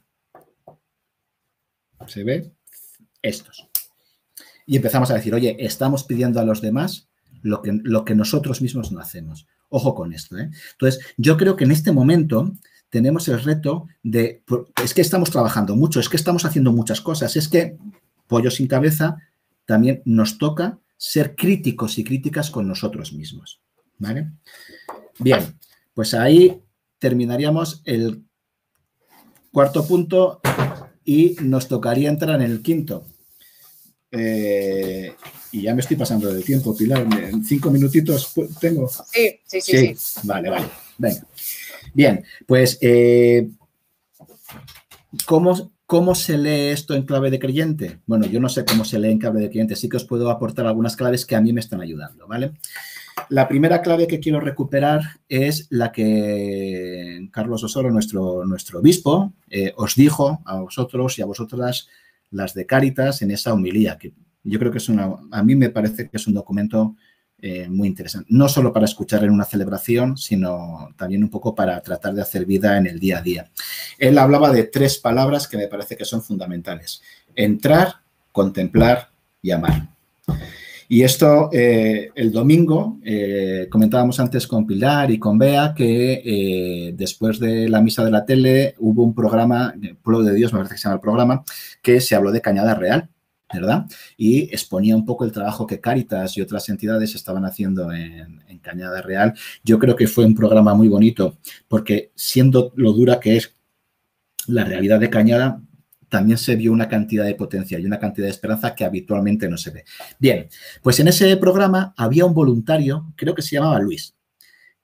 Se ve estos. Y empezamos a decir, oye, estamos pidiendo a los demás lo que, lo que nosotros mismos no hacemos. Ojo con esto, ¿eh? Entonces, yo creo que en este momento tenemos el reto de, es que estamos trabajando mucho, es que estamos haciendo muchas cosas, es que, pollo sin cabeza, también nos toca ser críticos y críticas con nosotros mismos, ¿vale? Bien, pues ahí terminaríamos el cuarto punto. Y nos tocaría entrar en el quinto. Eh, y ya me estoy pasando del tiempo, Pilar. ¿En cinco minutitos tengo? Sí, sí, sí. sí. sí. Vale, vale. Venga. Bien, pues, eh, ¿cómo, ¿cómo se lee esto en clave de creyente? Bueno, yo no sé cómo se lee en clave de creyente. Sí que os puedo aportar algunas claves que a mí me están ayudando, ¿vale? La primera clave que quiero recuperar es la que Carlos Osoro, nuestro, nuestro obispo, eh, os dijo a vosotros y a vosotras, las de Cáritas, en esa homilía, que yo creo que es una, a mí me parece que es un documento eh, muy interesante, no solo para escuchar en una celebración, sino también un poco para tratar de hacer vida en el día a día. Él hablaba de tres palabras que me parece que son fundamentales: entrar, contemplar y amar. Y esto, eh, el domingo, eh, comentábamos antes con Pilar y con Bea que eh, después de la misa de la tele hubo un programa, Pueblo de Dios, me parece que se llama el programa, que se habló de Cañada Real, ¿verdad? Y exponía un poco el trabajo que Cáritas y otras entidades estaban haciendo en, en Cañada Real. Yo creo que fue un programa muy bonito porque, siendo lo dura que es la realidad de Cañada, también se vio una cantidad de potencia y una cantidad de esperanza que habitualmente no se ve. Bien, pues en ese programa había un voluntario, creo que se llamaba Luis,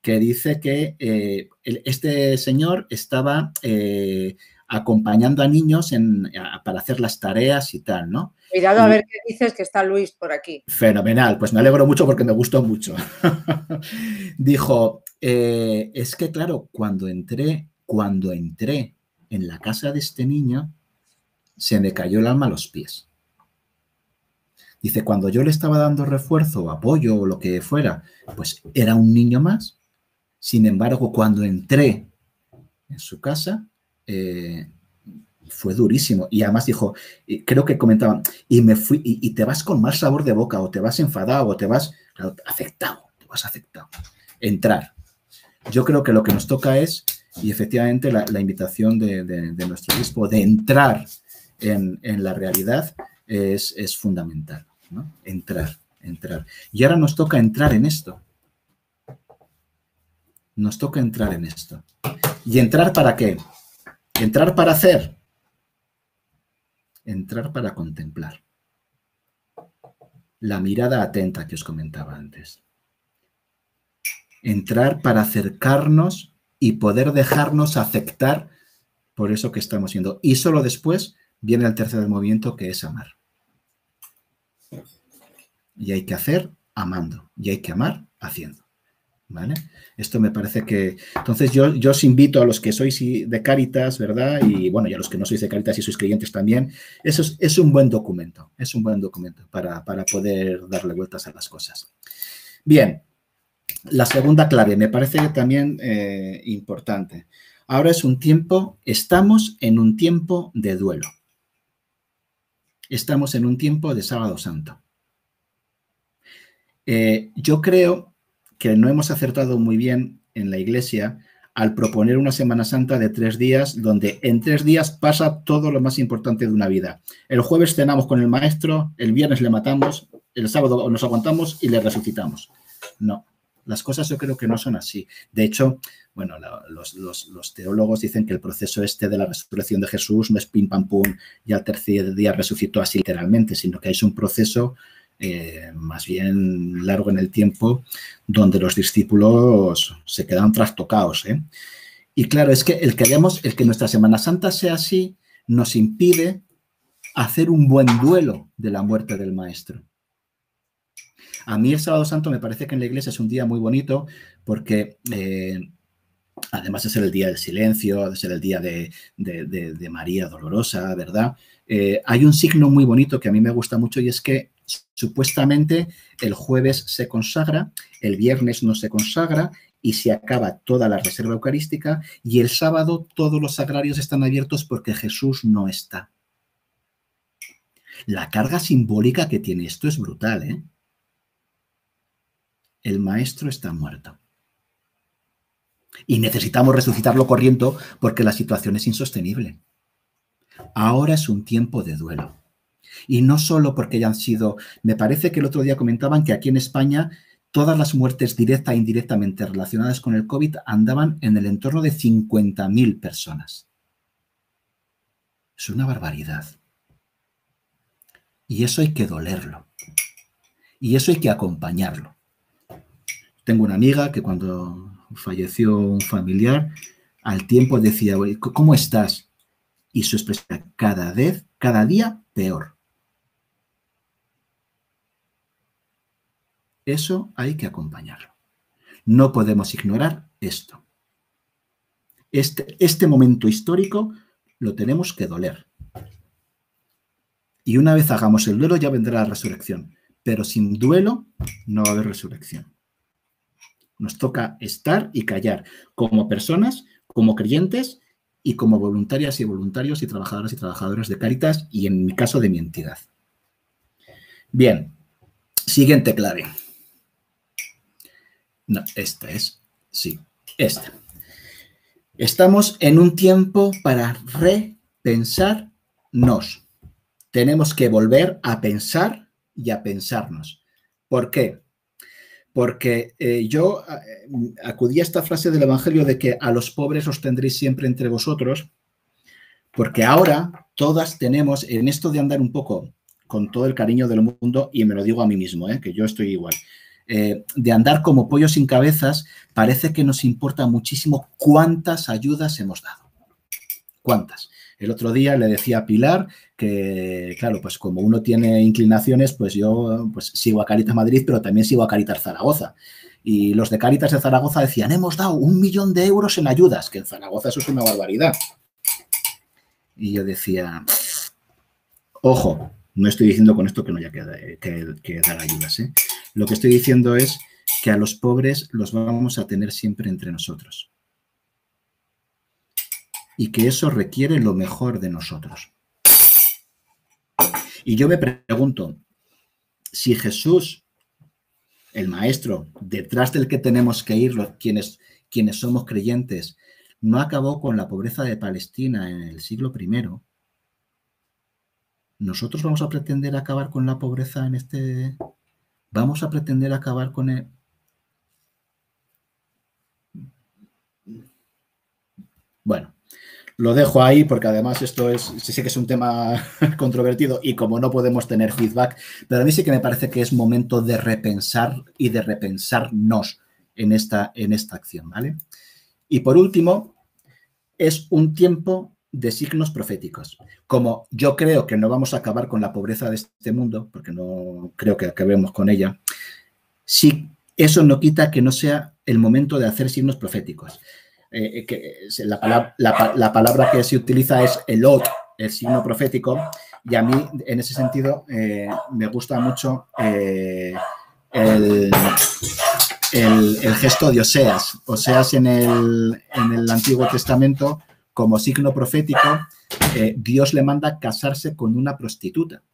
que dice que eh, el, este señor estaba eh, acompañando a niños en, a, para hacer las tareas y tal, ¿no? Cuidado y, a ver qué dices, que está Luis por aquí. Fenomenal, pues me alegro mucho porque me gustó mucho. Dijo, eh, es que claro, cuando entré, cuando entré en la casa de este niño, se me cayó el alma a los pies. Dice, cuando yo le estaba dando refuerzo o apoyo o lo que fuera, pues era un niño más. Sin embargo, cuando entré en su casa, eh, fue durísimo. Y además dijo, creo que comentaban, y me fui, y, y te vas con mal sabor de boca, o te vas enfadado, o te vas claro, afectado, te vas afectado. Entrar. Yo creo que lo que nos toca es, y efectivamente la, la invitación de, de, de nuestro obispo, de entrar en, en la realidad es, es fundamental, ¿no? Entrar, entrar. Y ahora nos toca entrar en esto. Nos toca entrar en esto. ¿Y entrar para qué? Entrar para hacer. Entrar para contemplar. La mirada atenta que os comentaba antes. Entrar para acercarnos y poder dejarnos afectar por eso que estamos siendo. Y solo después viene el tercer movimiento, que es amar. Y hay que hacer amando. Y hay que amar haciendo. ¿Vale? Esto me parece que... Entonces yo, yo os invito a los que sois de Cáritas, ¿verdad? Y bueno, y a los que no sois de Cáritas y sois creyentes también. Eso es, es un buen documento. Es un buen documento para, para poder darle vueltas a las cosas. Bien. La segunda clave me parece también eh, importante. Ahora es un tiempo, estamos en un tiempo de duelo. Estamos en un tiempo de Sábado Santo. Eh, yo creo que no hemos acertado muy bien en la Iglesia al proponer una Semana Santa de tres días, donde en tres días pasa todo lo más importante de una vida. El jueves cenamos con el Maestro, el viernes le matamos, el sábado nos aguantamos y le resucitamos. No. Las cosas yo creo que no son así. De hecho, bueno, los, los, los teólogos dicen que el proceso este de la resurrección de Jesús no es pim pam pum y al tercer día resucitó así literalmente, sino que es un proceso eh, más bien largo en el tiempo donde los discípulos se quedan trastocados, ¿eh? Y claro, es que el que, hayamos, el que nuestra Semana Santa sea así nos impide hacer un buen duelo de la muerte del Maestro. A mí el Sábado Santo me parece que en la iglesia es un día muy bonito porque eh, además de ser el día del silencio, de ser el día de, de, de, de María Dolorosa, ¿verdad? Eh, hay un signo muy bonito que a mí me gusta mucho y es que supuestamente el jueves se consagra, el viernes no se consagra y se acaba toda la reserva eucarística y el sábado todos los sagrarios están abiertos porque Jesús no está. La carga simbólica que tiene esto es brutal, ¿eh? El Maestro está muerto. Y necesitamos resucitarlo corriendo porque la situación es insostenible. Ahora es un tiempo de duelo. Y no solo porque hayan sido... Me parece que el otro día comentaban que aquí en España todas las muertes directa e indirectamente relacionadas con el COVID andaban en el entorno de cincuenta mil personas. Es una barbaridad. Y eso hay que dolerlo. Y eso hay que acompañarlo. Tengo una amiga que cuando falleció un familiar, al tiempo decía, ¿cómo estás? Y su expresión, cada vez, cada día, peor. Eso hay que acompañarlo. No podemos ignorar esto. Este, este momento histórico lo tenemos que doler. Y una vez hagamos el duelo ya vendrá la resurrección. Pero sin duelo no va a haber resurrección. Nos toca estar y callar como personas, como creyentes y como voluntarias y voluntarios y trabajadoras y trabajadores de Cáritas y en mi caso de mi entidad. Bien, siguiente clave. No, esta es, sí, esta. Estamos en un tiempo para repensarnos. Tenemos que volver a pensar y a pensarnos. ¿Por qué? Porque eh, yo eh, acudí a esta frase del Evangelio de que a los pobres os tendréis siempre entre vosotros, porque ahora todas tenemos, en esto de andar un poco con todo el cariño del mundo, y me lo digo a mí mismo, eh, que yo estoy igual, eh, de andar como pollos sin cabezas, parece que nos importa muchísimo cuántas ayudas hemos dado. ¿Cuántas? El otro día le decía a Pilar que, claro, pues como uno tiene inclinaciones, pues yo pues sigo a Cáritas Madrid, pero también sigo a Cáritas Zaragoza. Y los de Cáritas de Zaragoza decían, hemos dado un millón de euros en ayudas, que en Zaragoza eso es una barbaridad. Y yo decía, ojo, no estoy diciendo con esto que no haya que, que, que dar ayudas, ¿eh? Lo que estoy diciendo es que a los pobres los vamos a tener siempre entre nosotros. Y que eso requiere lo mejor de nosotros. Y yo me pregunto, si Jesús, el Maestro, detrás del que tenemos que ir, los, quienes, quienes somos creyentes, no acabó con la pobreza de Palestina en el siglo primero, ¿nosotros vamos a pretender acabar con la pobreza en este...? ¿Vamos a pretender acabar con el...? Bueno, lo dejo ahí porque además esto es, sí, sí que es un tema controvertido y como no podemos tener feedback, pero a mí sí que me parece que es momento de repensar y de repensarnos en esta, en esta acción, ¿vale? Y por último, es un tiempo de signos proféticos. Como yo creo que no vamos a acabar con la pobreza de este mundo, porque no creo que acabemos con ella, sí, eso no quita que no sea el momento de hacer signos proféticos. Eh, que la, palabra, la, la palabra que se utiliza es elot, el signo profético, y a mí, en ese sentido, eh, me gusta mucho eh, el, el, el gesto de Oseas. Oseas en el, en el Antiguo Testamento, como signo profético, eh, Dios le manda casarse con una prostituta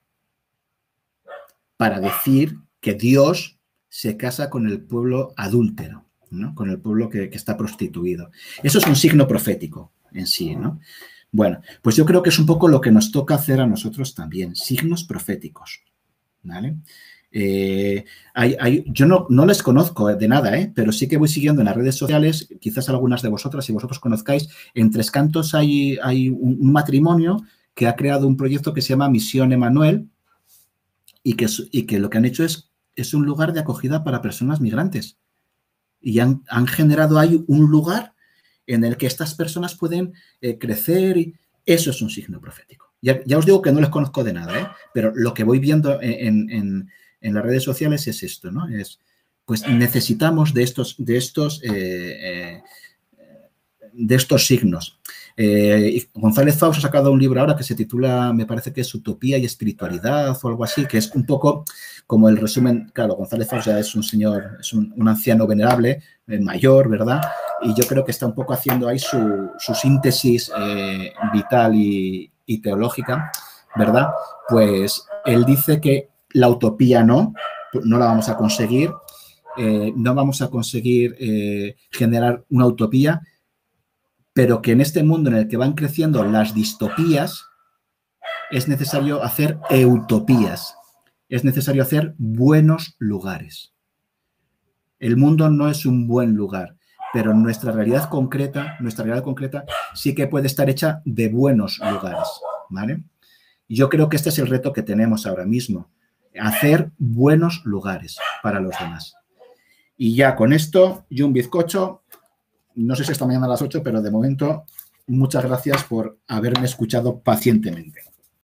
para decir que Dios se casa con el pueblo adúltero, ¿no? Con el pueblo que, que está prostituido. Eso es un signo profético en sí, ¿no? Bueno, pues yo creo que es un poco lo que nos toca hacer a nosotros también, signos proféticos, ¿vale? Eh, hay, hay, yo no, no les conozco de nada, ¿eh? Pero sí que voy siguiendo en las redes sociales, quizás algunas de vosotras, si vosotros conozcáis, en Tres Cantos hay, hay un, un matrimonio que ha creado un proyecto que se llama Misión Emanuel y que, y que lo que han hecho es, es un lugar de acogida para personas migrantes. Y han, han generado ahí un lugar en el que estas personas pueden eh, crecer y eso es un signo profético. Ya, ya os digo que no les conozco de nada, ¿eh? Pero lo que voy viendo en, en, en las redes sociales es esto, ¿no? Es, pues necesitamos de estos, de estos, eh, eh, de estos signos. Eh, González Faust ha sacado un libro ahora que se titula, me parece que es Utopía y Espiritualidad o algo así, que es un poco como el resumen. Claro, González Faust ya es un señor, es un, un anciano venerable, eh, mayor, ¿verdad? Y yo creo que está un poco haciendo ahí su, su síntesis eh, vital y, y teológica, ¿verdad? Pues él dice que la utopía no, no la vamos a conseguir, eh, no vamos a conseguir eh, generar una utopía, pero que en este mundo en el que van creciendo las distopías es necesario hacer utopías, es necesario hacer buenos lugares. El mundo no es un buen lugar, pero nuestra realidad concreta, nuestra realidad concreta sí que puede estar hecha de buenos lugares, ¿vale? Yo creo que este es el reto que tenemos ahora mismo, hacer buenos lugares para los demás. Y ya con esto, y un bizcocho. No sé si esta mañana a las ocho, pero de momento, muchas gracias por haberme escuchado pacientemente.